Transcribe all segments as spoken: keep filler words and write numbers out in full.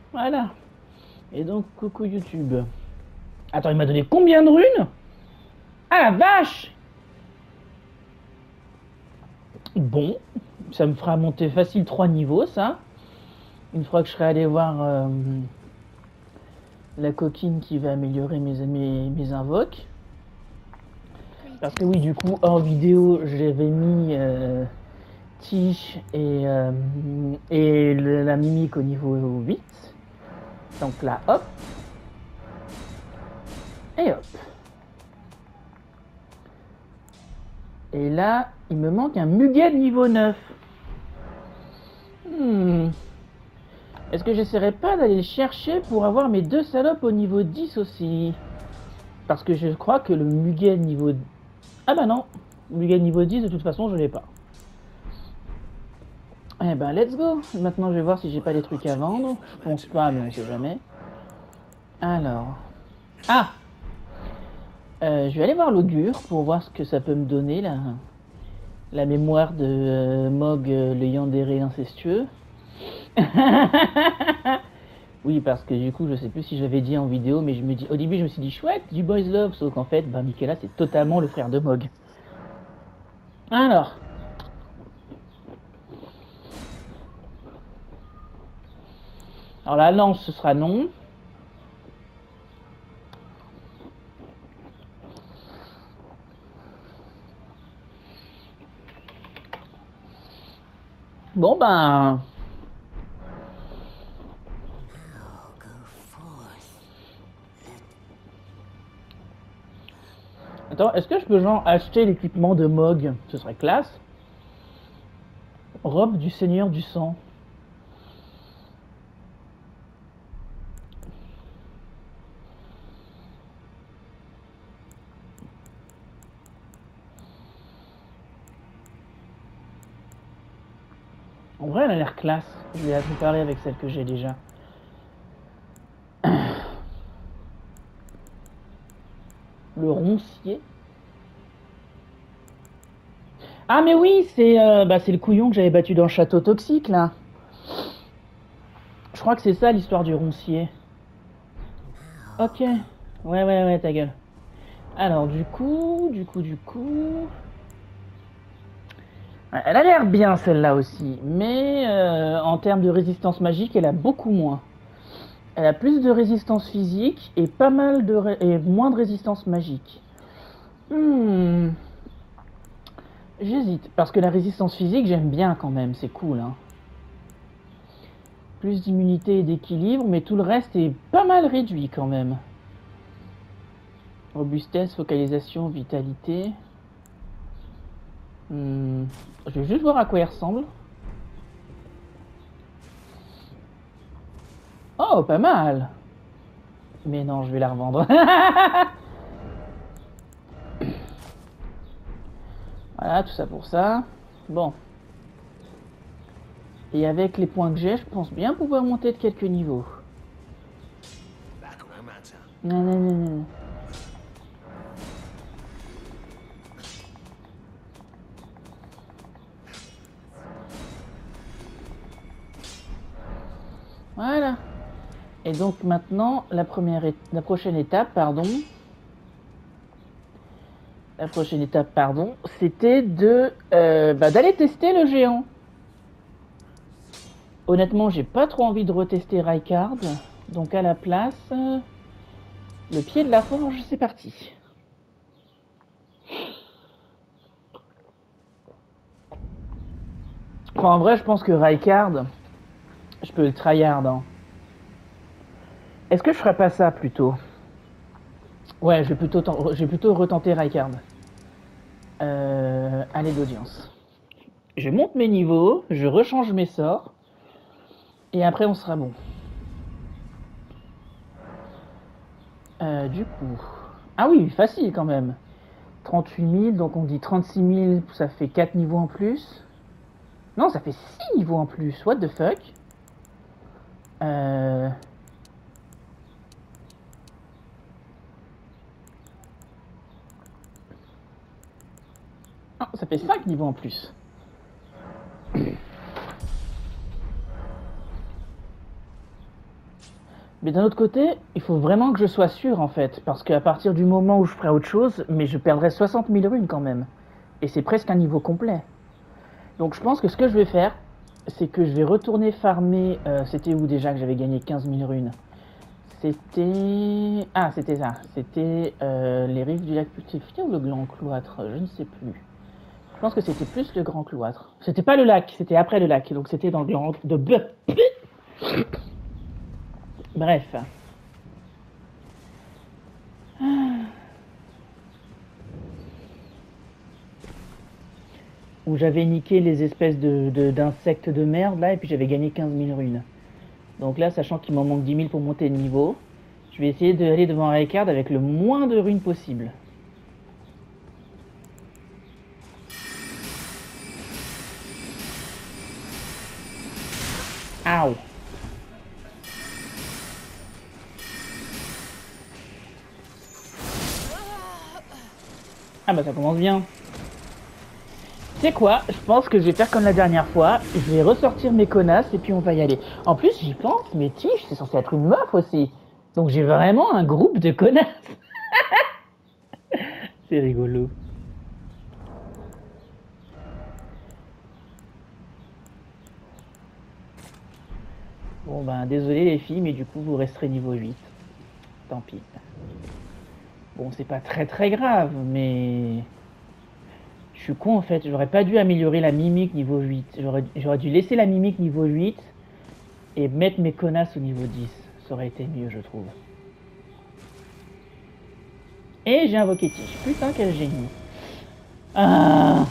Voilà. Et donc, coucou YouTube. Attends, il m'a donné combien de runes? Ah la vache! Bon, ça me fera monter facile trois niveaux, ça. Une fois que je serai allé voir euh, la coquine qui va améliorer mes, mes, mes invoques. Parce que oui, du coup, hors vidéo, j'avais mis euh, Tish et, euh, et le, la mimique au niveau huit. Donc là, hop. Et hop. Et là, il me manque un muguet de niveau neuf. Hmm. Est-ce que j'essaierai pas d'aller le chercher pour avoir mes deux salopes au niveau dix aussi? Parce que je crois que le muguet niveau... Ah bah non, le muguet niveau dix, de toute façon, je l'ai pas. Eh ben, let's go. Maintenant, je vais voir si j'ai pas des trucs à vendre. Je pense pas, mais on sait jamais. Alors... Ah euh, Je vais aller voir l'augure pour voir ce que ça peut me donner, là. La mémoire de euh, Mog, euh, le yandere incestueux. Oui, parce que du coup, je sais plus si j'avais dit en vidéo, mais je me dis, au début, je me suis dit chouette, du boys love, sauf qu'en fait, bah, Michaela, c'est totalement le frère de Mog. Alors. Alors la lance, ce sera non. Bon ben. Attends, est-ce que je peux genre acheter l'équipement de Mog? Ce serait classe. Robe du Seigneur du Sang. En vrai, elle a l'air classe. Je vais la comparer avec celle que j'ai déjà. Le roncier. Ah mais oui, c'est euh, bah, c'est le couillon que j'avais battu dans le château toxique là. Je crois que c'est ça l'histoire du roncier. Ok. Ouais, ouais, ouais, ta gueule. Alors, du coup, du coup, du coup... Elle a l'air bien, celle-là aussi. Mais euh, en termes de résistance magique, elle a beaucoup moins. Elle a plus de résistance physique et pas mal de... Ré... et moins de résistance magique. Hmm... J'hésite. Parce que la résistance physique, j'aime bien quand même. C'est cool, hein. Plus d'immunité et d'équilibre, mais tout le reste est pas mal réduit quand même. Robustesse, focalisation, vitalité. Hmm. Je vais juste voir à quoi il ressemble. Oh, pas mal. Mais non, je vais la revendre. Voilà, tout ça pour ça. Bon. Et avec les points que j'ai, je pense bien pouvoir monter de quelques niveaux. Non, non, non, non. Voilà. Et donc maintenant, la première, é la prochaine étape, pardon. La prochaine étape, pardon, c'était de euh, bah, d'aller tester le géant. Honnêtement, j'ai pas trop envie de retester Rykard. Donc à la place, euh, le pied de la forge, c'est parti. Enfin, en vrai, je pense que Rykard, je peux le tryhard. Hein. Est-ce que je ferais pas ça plutôt? Ouais, je vais plutôt, je vais plutôt retenter Rykard. Euh, allez d'audience. Je monte mes niveaux, je rechange mes sorts, et après on sera bon. Euh, du coup... Ah oui, facile quand même. trente-huit mille, donc on dit trente-six mille, ça fait quatre niveaux en plus. Non, ça fait six niveaux en plus, what the fuck. Euh... Non, ça fait cinq niveaux en plus. Mais d'un autre côté, il faut vraiment que je sois sûr en fait, parce qu'à partir du moment où je ferai autre chose, mais je perdrai soixante mille runes quand même. Et c'est presque un niveau complet. Donc je pense que ce que je vais faire, c'est que je vais retourner farmer... Euh, c'était où déjà que j'avais gagné quinze mille runes? C'était... Ah, c'était ça. C'était euh, les rives du lac Putréfié ou le Grand Cloître? Je ne sais plus. Je pense que c'était plus le Grand Cloître. C'était pas le lac, c'était après le lac. Donc c'était dans le Grand... de Bref. Où j'avais niqué les espèces de, de, d'insectes de merde là, et puis j'avais gagné quinze mille runes. Donc là, sachant qu'il m'en manque dix mille pour monter de niveau, je vais essayer d'aller devant Raycard avec le moins de runes possible. Aouh. Ah bah ça commence bien. Tu sais quoi? Je pense que je vais faire comme la dernière fois. Je vais ressortir mes connasses et puis on va y aller. En plus, j'y pense, mais Tiche, c'est censé être une meuf aussi. Donc j'ai vraiment un groupe de connasses. C'est rigolo. Bon ben désolé les filles, mais du coup vous resterez niveau huit. Tant pis. Bon, c'est pas très très grave, mais... Je suis con en fait, j'aurais pas dû améliorer la mimique niveau huit. J'aurais dû laisser la mimique niveau huit et mettre mes connasses au niveau dix. Ça aurait été mieux, je trouve. Et j'ai invoqué Tiche. Putain, quel génie. Ah.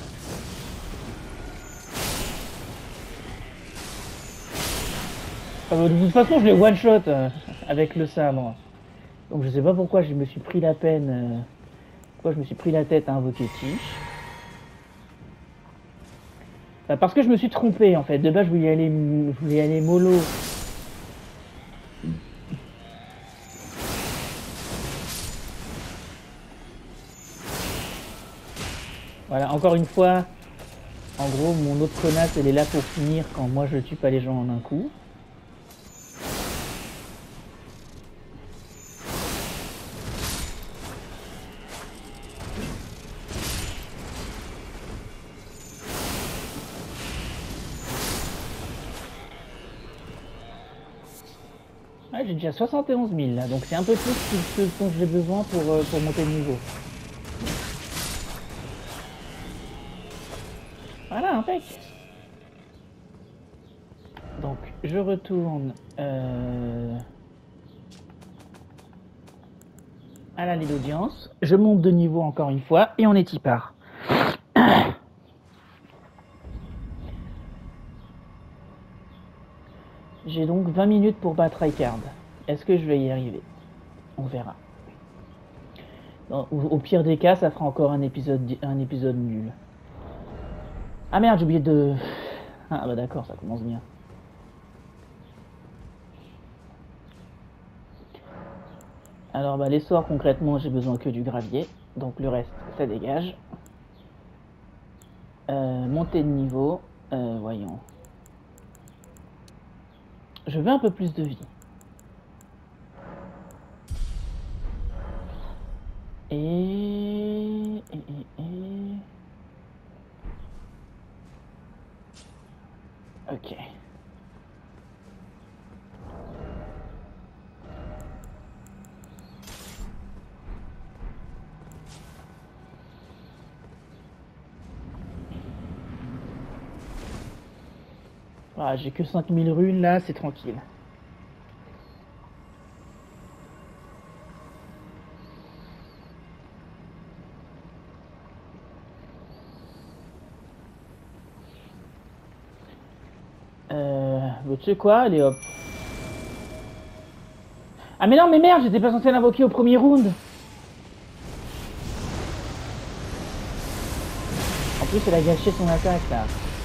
De toute façon, je l'ai one shot euh, avec le sabre. Donc je sais pas pourquoi je me suis pris la peine, euh, pourquoi je me suis pris la tête à invoquer Tiche. Bah, parce que je me suis trompé en fait. De base, je voulais aller, je voulais aller mollo. Voilà, encore une fois, en gros, mon autre connasse, elle est là pour finir quand moi je tue pas les gens en un coup. Ouais, j'ai déjà soixante et onze mille là, donc c'est un peu plus que ce dont j'ai besoin pour, euh, pour monter le niveau. Voilà, impec. Donc je retourne euh, à l'allée d'audience, je monte de niveau encore une fois et on est y part. J'ai donc vingt minutes pour battre Raycard. Est-ce que je vais y arriver? On verra. Au, au pire des cas, ça fera encore un épisode, un épisode nul. Ah merde, j'ai oublié de... Ah bah d'accord, ça commence bien. Alors bah les sorts, concrètement, j'ai besoin que du gravier. Donc le reste, ça dégage. Euh, montée de niveau. Euh, voyons. Je veux un peu plus de vie. Et... et, et, et... Ok. Ah, j'ai que cinq mille runes là, c'est tranquille. Euh... Tu sais quoi? Allez hop. Ah mais non, mais merde, j'étais pas censé l'invoquer au premier round. En plus, elle a gâché son attaque là.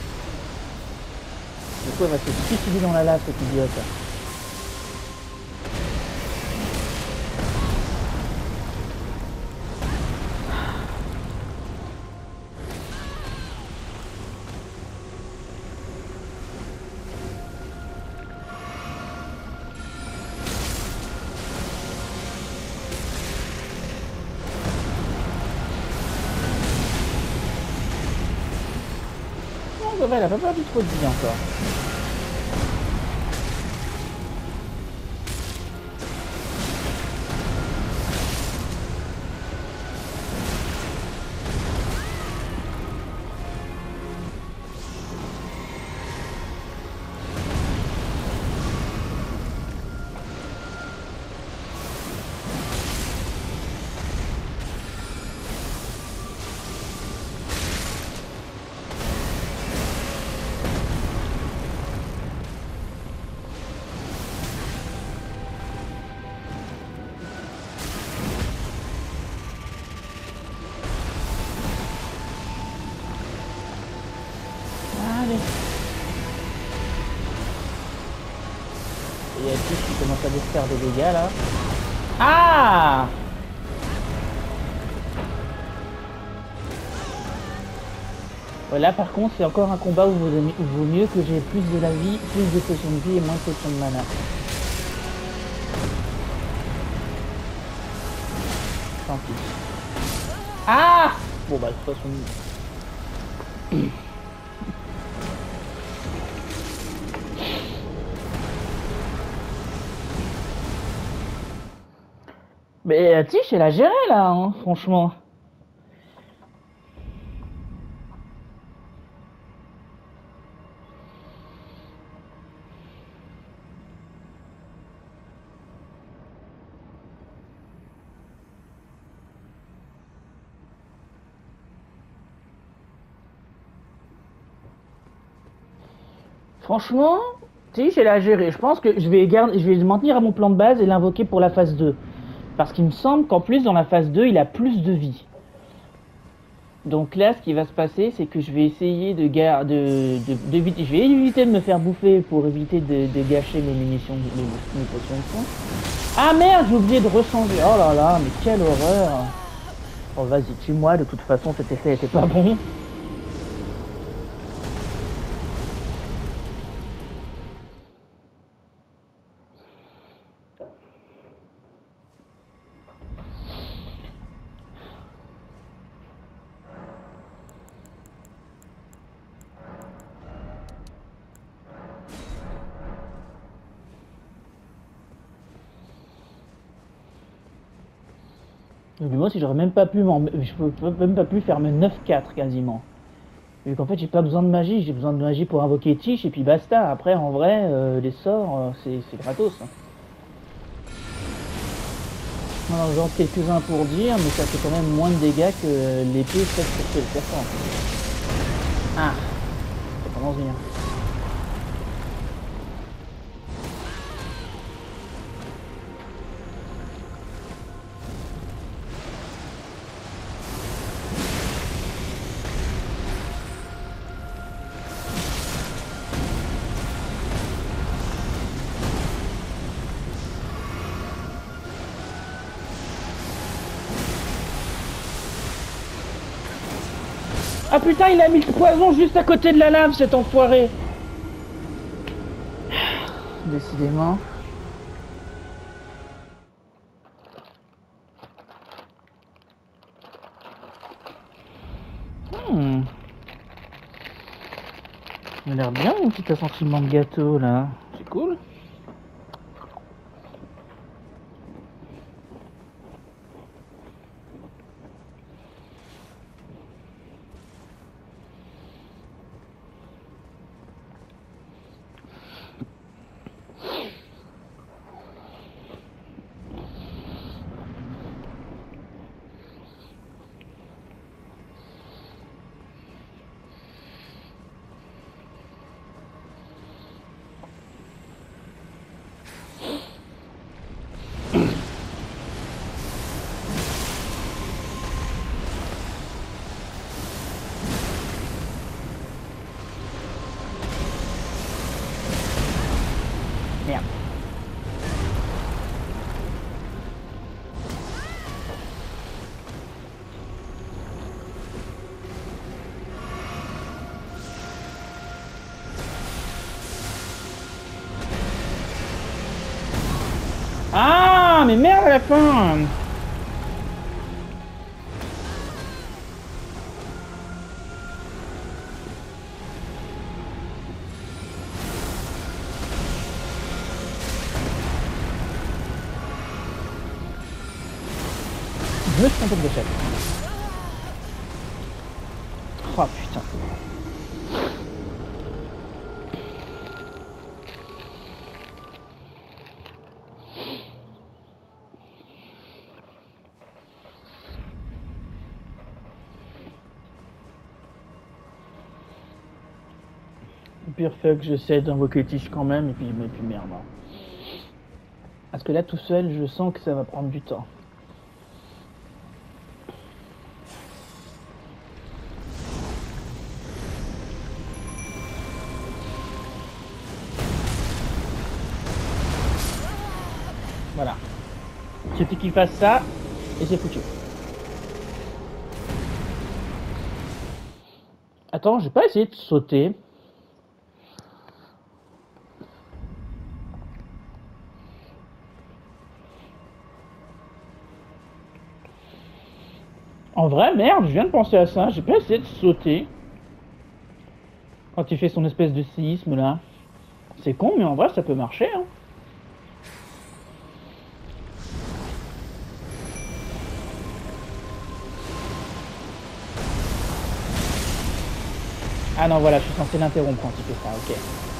Du coup, elle va se suicider dans la lave, cette idiote. ça va, elle a pas perdu trop de vie encore. Et il y a Tish qui commence à nous faire des dégâts là. Ah! Voilà, par contre, c'est encore un combat où il vaut mieux que j'ai plus de la vie, plus de potions de vie et moins de potions de mana. Tant pis. Ah! Bon bah de toute façon... Mais euh, Tish, elle a géré là, hein, franchement. Franchement, Tish, elle a géré. Je pense que je vais, garder, je vais m'en tenir à mon plan de base et l'invoquer pour la phase deux. Parce qu'il me semble qu'en plus, dans la phase deux, il a plus de vie. Donc là, ce qui va se passer, c'est que je vais essayer de, gar de, de, de, de je vais éviter de me faire bouffer pour éviter de, de gâcher mes munitions, mes, mes potions de fond. Ah merde, j'ai oublié de rechanger. Oh là là, mais quelle horreur. Oh vas-y, tue-moi, de toute façon, cet effet était pas bon. Moi, si j'aurais même pas pu je peux même pas pu faire mes neuf quatre quasiment. Vu qu'en fait, j'ai pas besoin de magie, j'ai besoin de magie pour invoquer Tish et puis basta. Après, en vrai, euh, les sorts, euh, c'est gratos. Hein. Alors, genre quelques-uns pour dire, mais ça fait quand même moins de dégâts que l'épée faite sur le serpent. Ah, ça commence bien. Ah putain, il a mis le poison juste à côté de la lave, cet enfoiré. Décidément. Hmm. Il a l'air bien mon petit assentiment de gâteau là. C'est cool. Merde. Ah, mais merde à la fin. Je me suis trompé de gâchette. Oh putain. Pire fait que j'essaie d'invoquer Tish quand même, et puis, et puis merde. Hein. Parce que là, tout seul, je sens que ça va prendre du temps. Voilà. Il suffit qu'il fasse ça, et c'est foutu. Attends, je vais pas essayer de sauter. En vrai, merde, je viens de penser à ça. J'ai pas essayé de sauter. Quand il fait son espèce de séisme là. C'est con, mais en vrai, ça peut marcher. Hein. Ah non, voilà, je suis censé l'interrompre quand il fait ça, ok.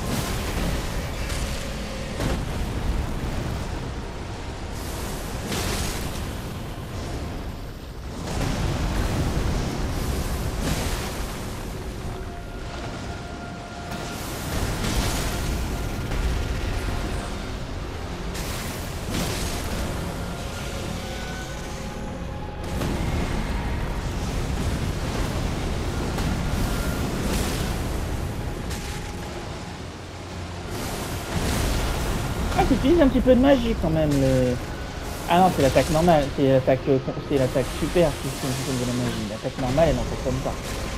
Ah, tu utilises un petit peu de magie quand même. Le... Ah non, c'est l'attaque normale, c'est l'attaque c'est l'attaque super qui fonctionne de la magie. L'attaque normale, elle n'en fonctionne pas.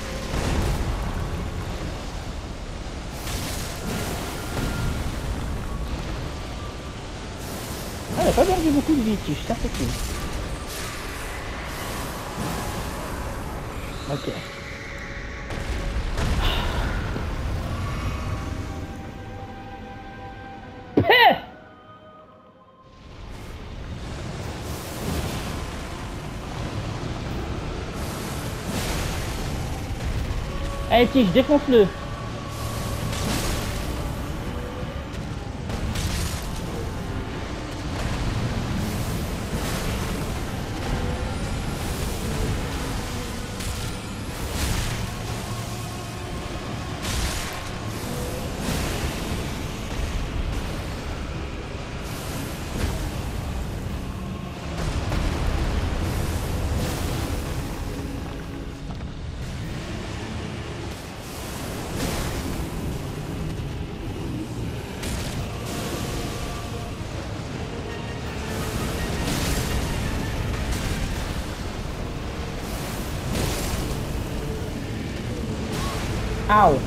Ah, elle a pas perdu beaucoup de vie, Tish, ça c'est cool. Ok. Allez Tish, défonce-le. Ow.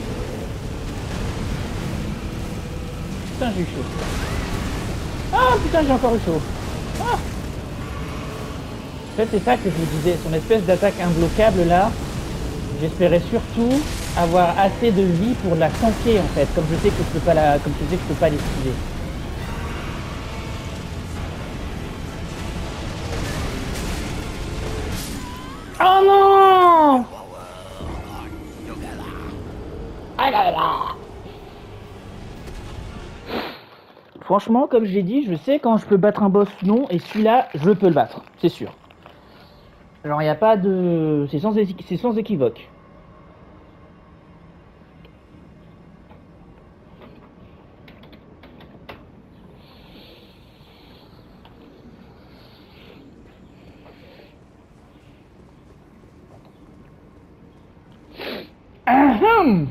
Putain, j'ai eu chaud. Ah putain, j'ai encore eu chaud. Ah. En fait, c'est ça que je vous disais, son espèce d'attaque imbloquable là. J'espérais surtout avoir assez de vie pour la tanker en fait, comme je sais que je peux pas la, comme je sais que je peux pas l'esquiver. Oh non! Ah là là! Franchement, comme j'ai dit, je sais quand je peux battre un boss non, et celui-là, je peux le battre, c'est sûr. Alors, il n'y a pas de... C'est sans, c'est sans équivoque. Ahem.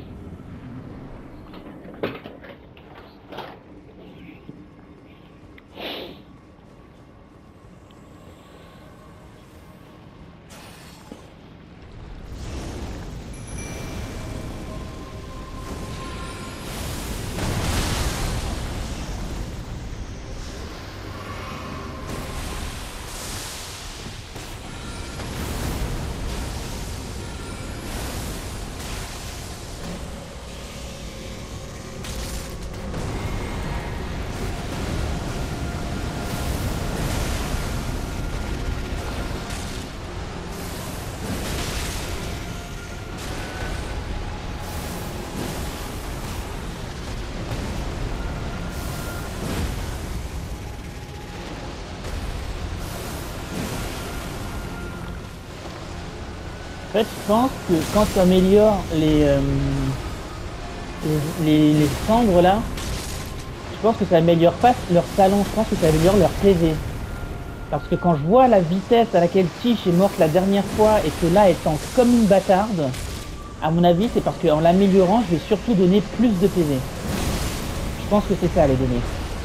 fait, je pense que quand tu améliores les, euh, les, les, les cendres là, je pense que ça améliore pas leur talent, je pense que ça améliore leur P V. Parce que quand je vois la vitesse à laquelle Tish est morte la dernière fois et que là elle tank comme une bâtarde, à mon avis c'est parce qu'en l'améliorant je vais surtout donner plus de P V. Je pense que c'est ça à les donner.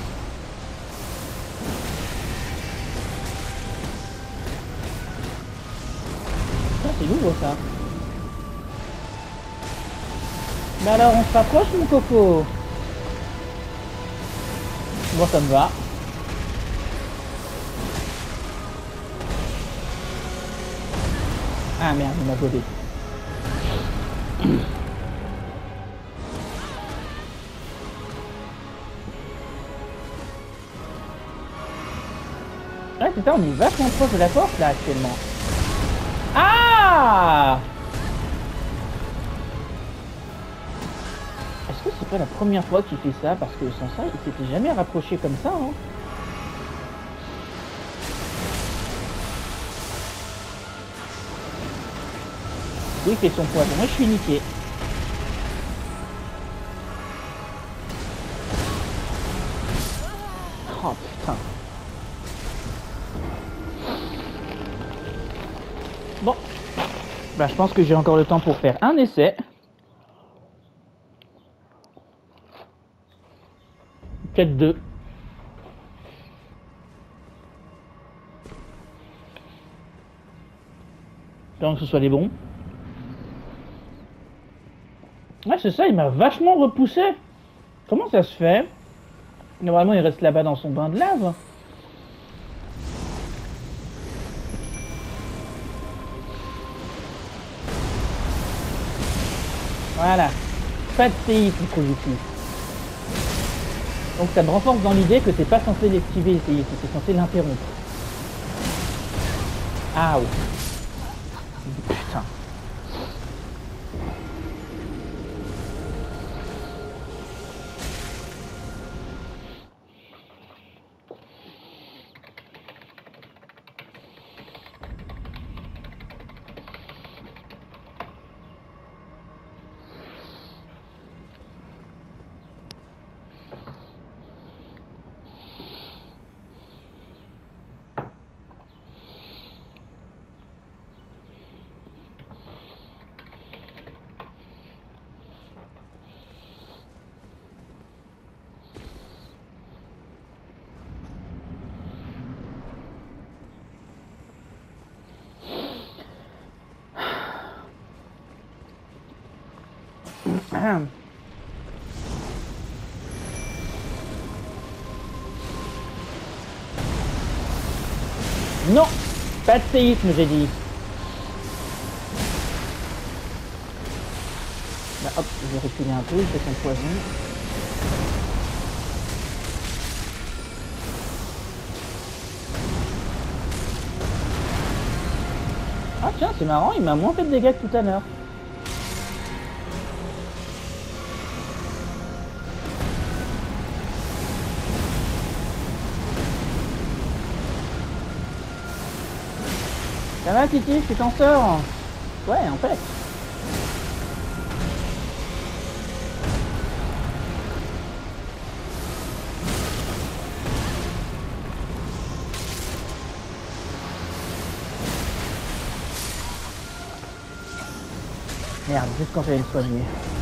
Ça c'est lourd ça. Mais alors on se rapproche mon coco. Bon ça me va. Ah merde, il m'a godé. Ouais c'est ça, on est vachement proche de la porte là actuellement. Ah! Est-ce que c'est pas la première fois qu'il fait ça? Parce que sans ça, il s'était jamais rapproché comme ça, hein. Oui, il fait son poison. Moi, je suis niqué. Oh putain. Bon. Bah, je pense que j'ai encore le temps pour faire un essai. Peut-être deux. Tant que ce soit les bons. Ouais, c'est ça, il m'a vachement repoussé. Comment ça se fait? Normalement, il reste là-bas dans son bain de lave. Voilà. Pas de séisme positif. Donc ça me renforce dans l'idée que t'es pas censé l'esquiver et essayer, t'es censé l'interrompre. Ah oui. Putain. Non, pas de séisme, j'ai dit. Bah, hop, je vais reculer un peu, il fait son poison. Ah tiens, c'est marrant, il m'a moins fait de dégâts que tout à l'heure. Ça va Titi, tu t'en sors? Ouais, en fait. Merde, juste quand j'allais le soigner.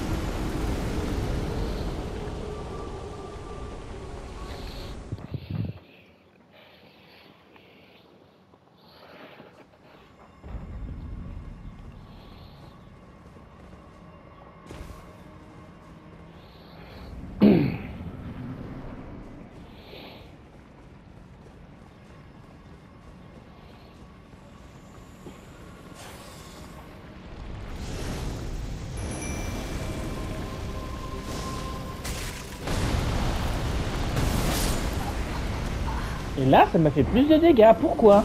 Et là, ça m'a fait plus de dégâts. Pourquoi?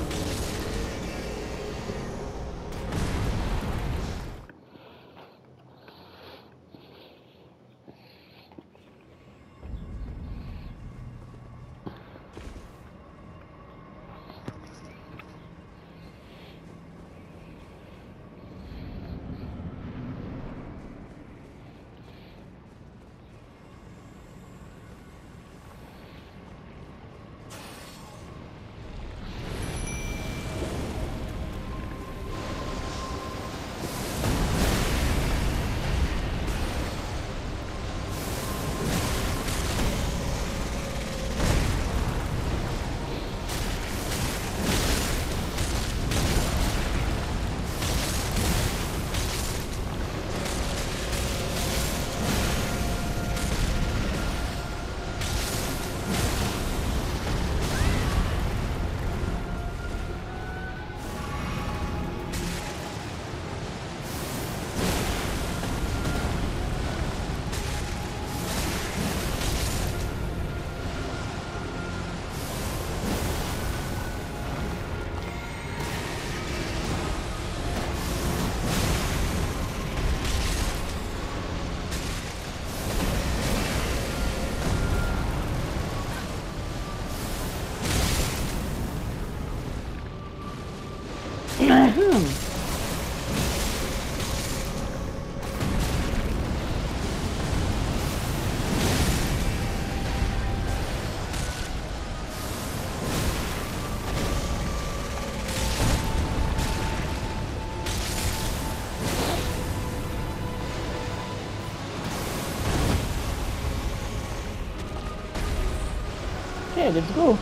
Okay, let's go.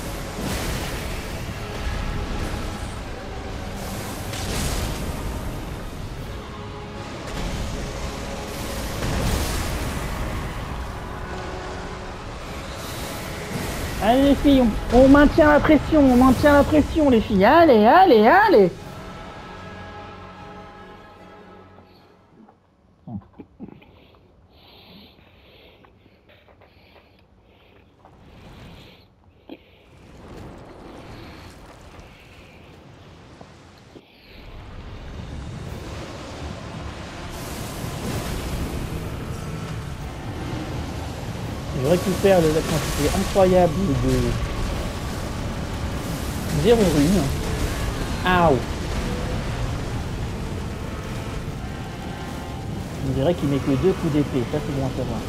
Allez les filles, on, on maintient la pression, on maintient la pression les filles. Allez, allez, allez. Je récupère la quantité incroyable de zéro rune. Aouh. On dirait qu'il met que deux coups d'épée, ça c'est bon à savoir.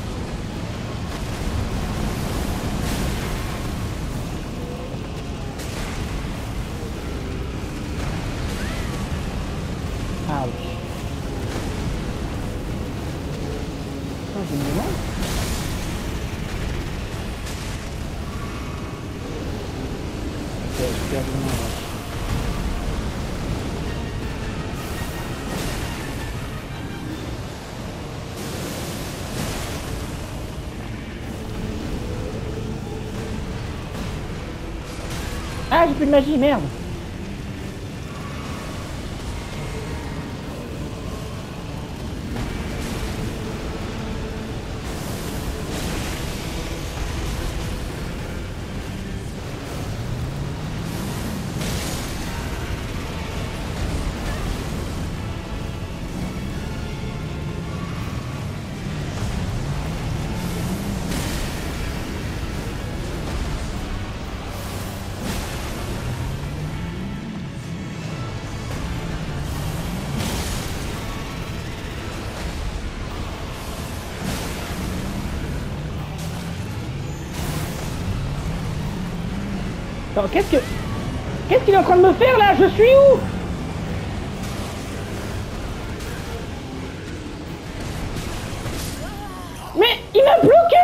Ouch. Oh, j'ai mis loin. Ok, je perds du moins. Ah, j'ai plus de magie, merde. Qu'est-ce que... Qu'est-ce qu'il est en train de me faire là? Je suis où? Mais il m'a bloqué!